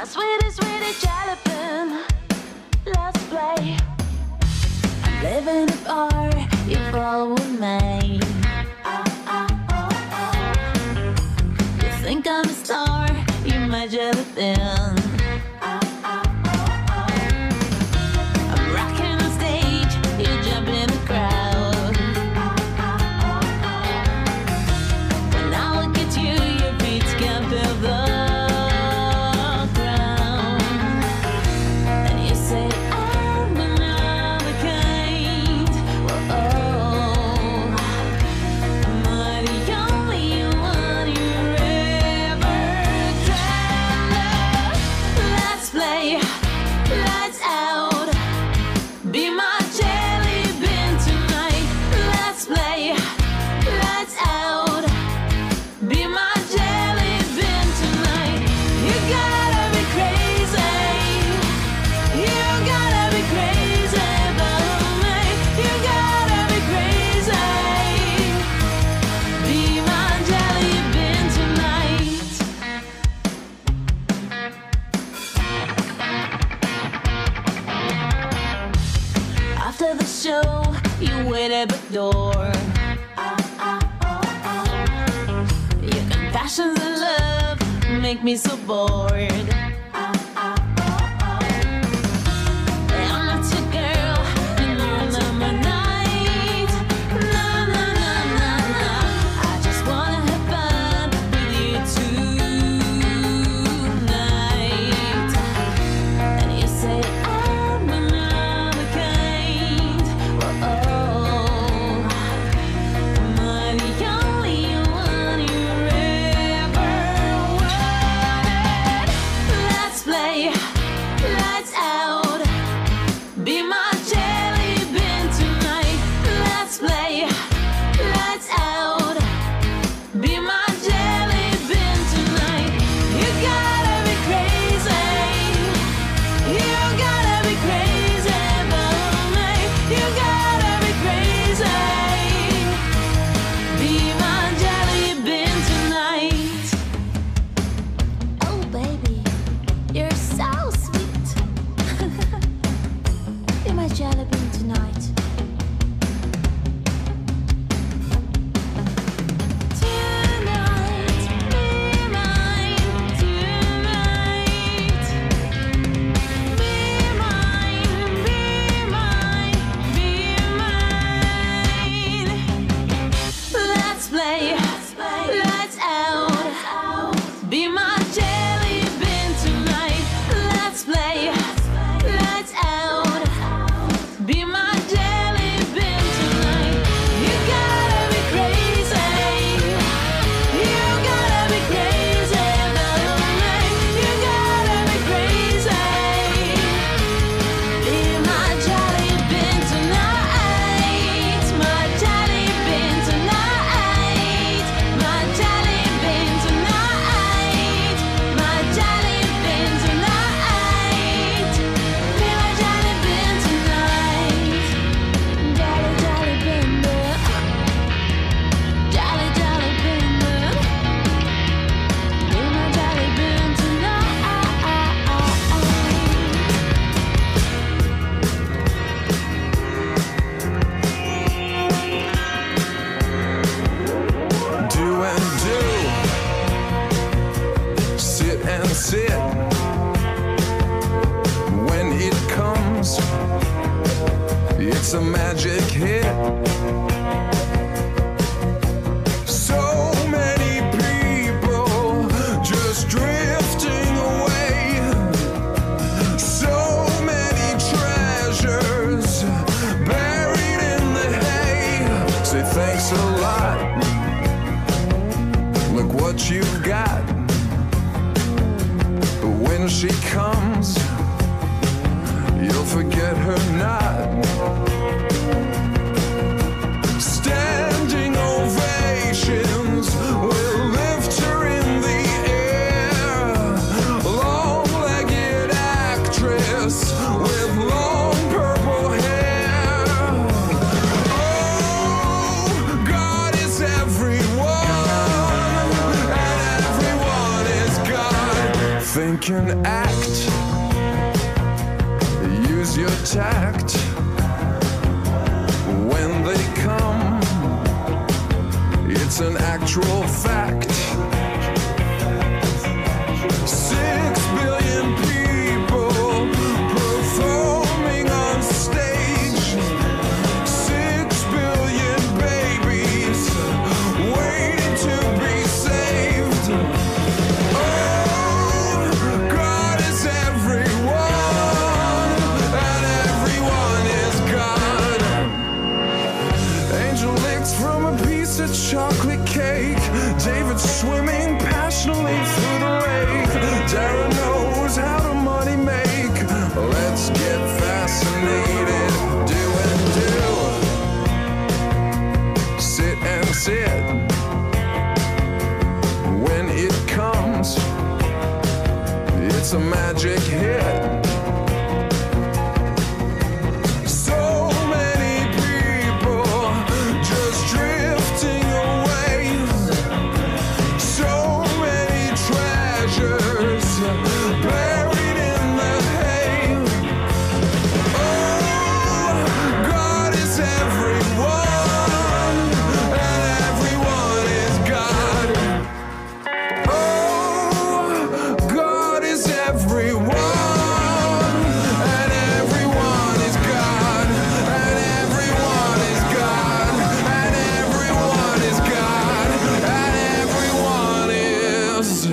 sweetie, sweetie jalapeno. Let's play. I'm living it far, you fall with me. You think I'm a star, you're my jalapeno. I'm rocking on stage, you jump in the crowd. When I look at you, your feet can't feel the you wait at the door. Your compassions and love make me so bored. I'm not your girl, and you're not my night. No, no, no, no, no. I just wanna have fun with you tonight. And you say I'm another kind. A magic hit. So many people just drifting away. So many treasures buried in the hay. Say thanks a lot. Look what you've got. But when she comes, you'll forget her not. Standing ovations will lift her in the air. Long-legged actress with long purple hair. Oh, God is everyone, and everyone is God. Think and act, use your tact. When they come, it's an actual fact. 6 billion people performing on stage. 6 billion babies waiting to be saved. Oh, God is everyone, and everyone is God. Angel licks from a piece of chocolate cake. David swimming passionately through the lake. Dara knows how to money make. Let's get fascinated, do and do. Sit and sit. When it comes, it's a magic hit. So many people just drifting away. So many treasures buried in the hay. Oh, God is everyone, and everyone is God. Oh, God is everyone, and everyone is God, and everyone is God, and everyone is God, and everyone is.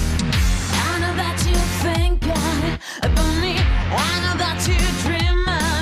I know that you think about me. I know that you dream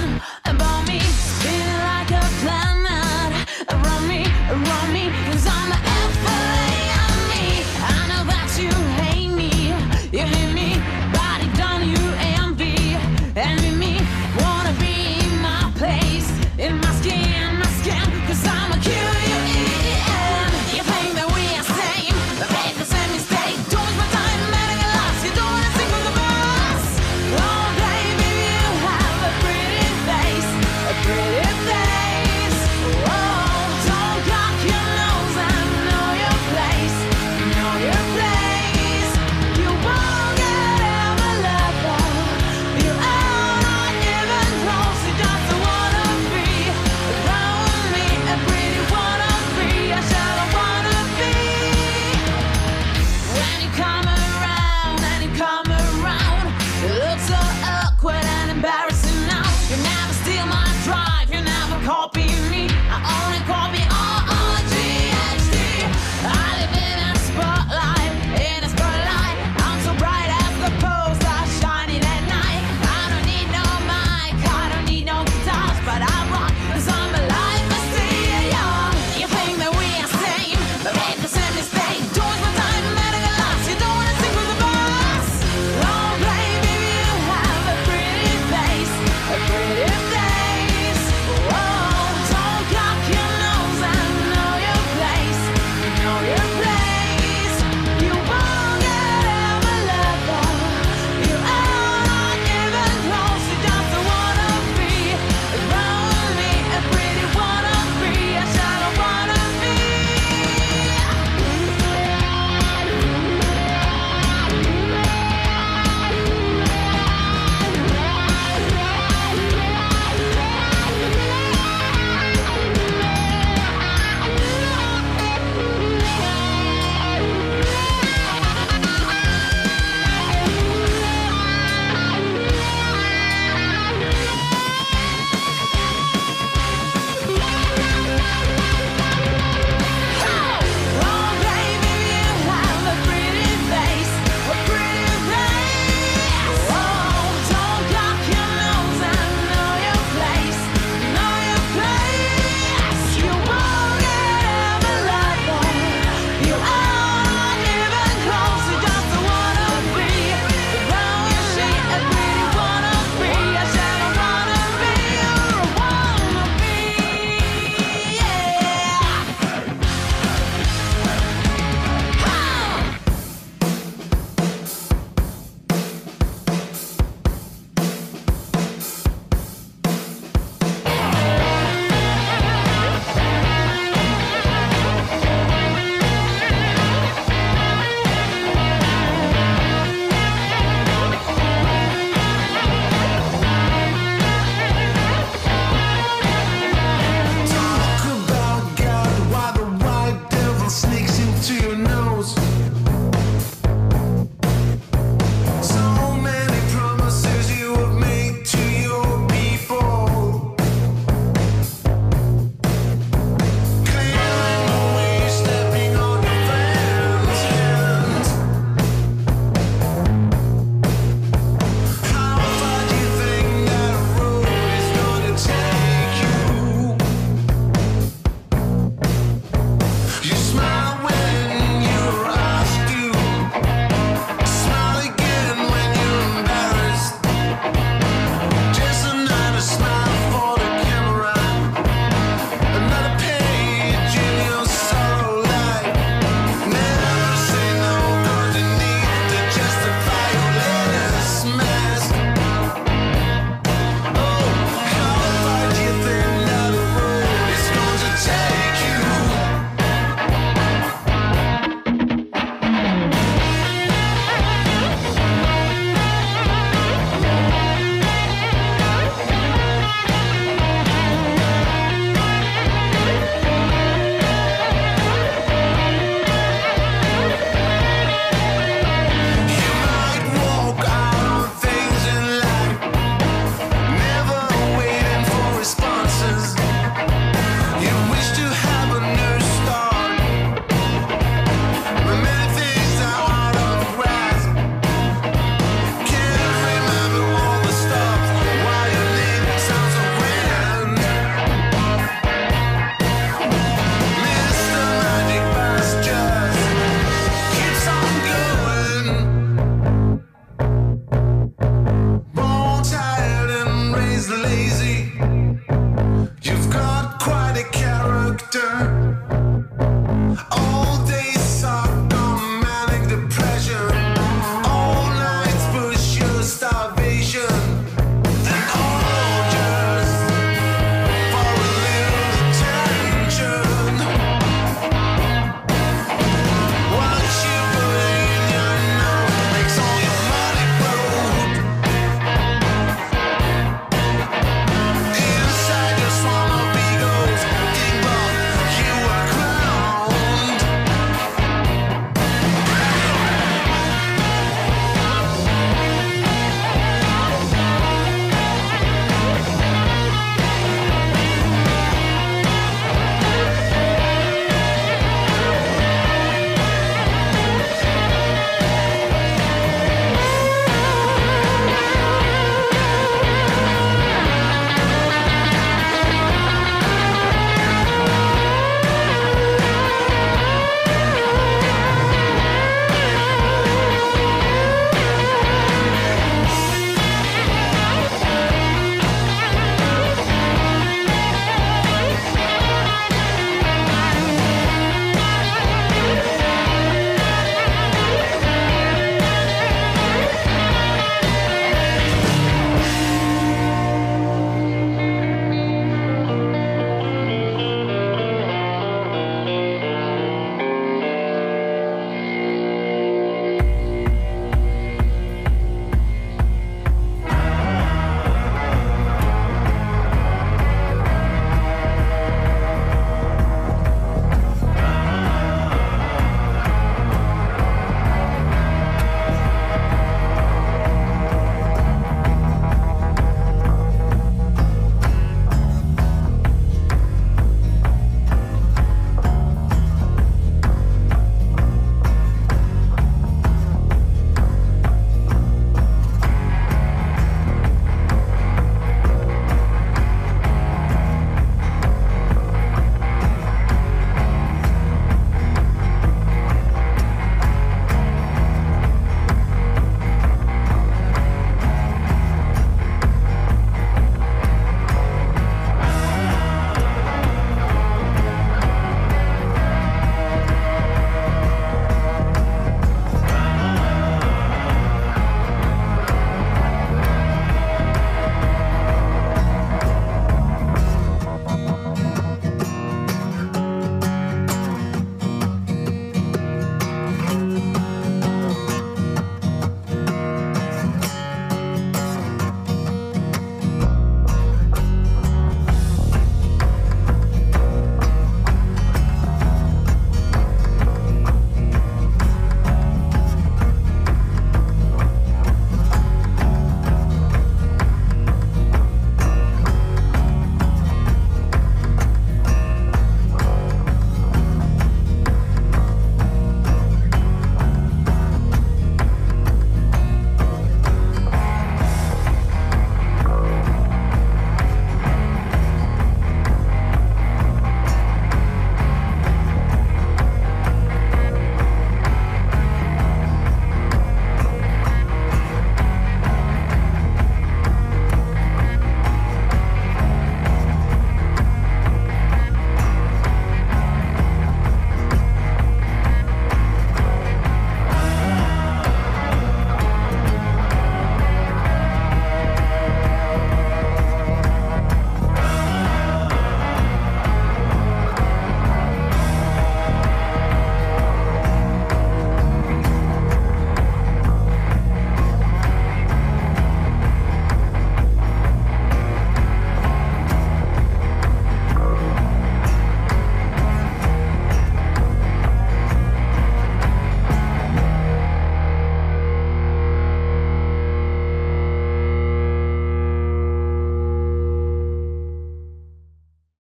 is lazy.